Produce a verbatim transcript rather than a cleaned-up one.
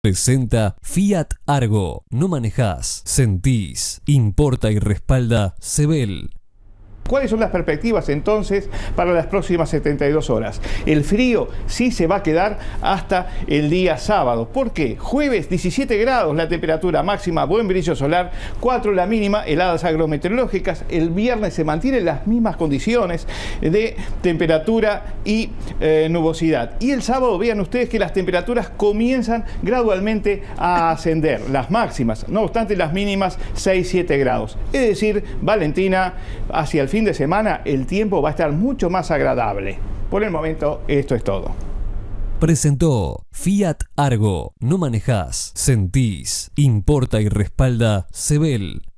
Presenta Fiat Argo. No manejás, sentís, importa y respalda Sebel. ¿Cuáles son las perspectivas entonces para las próximas setenta y dos horas? El frío sí se va a quedar hasta el día sábado. ¿Por qué? Jueves diecisiete grados la temperatura máxima, buen brillo solar, cuatro la mínima, heladas agrometeorológicas. El viernes se mantienen las mismas condiciones de temperatura y eh, nubosidad. Y el sábado vean ustedes que las temperaturas comienzan gradualmente a ascender, las máximas, no obstante las mínimas seis siete grados. Es decir, Valentina, hacia el fin de semana el tiempo va a estar mucho más agradable. Por el momento, esto es todo. Presentó Fiat Argo. No manejás, sentís, importa y respalda Sebel.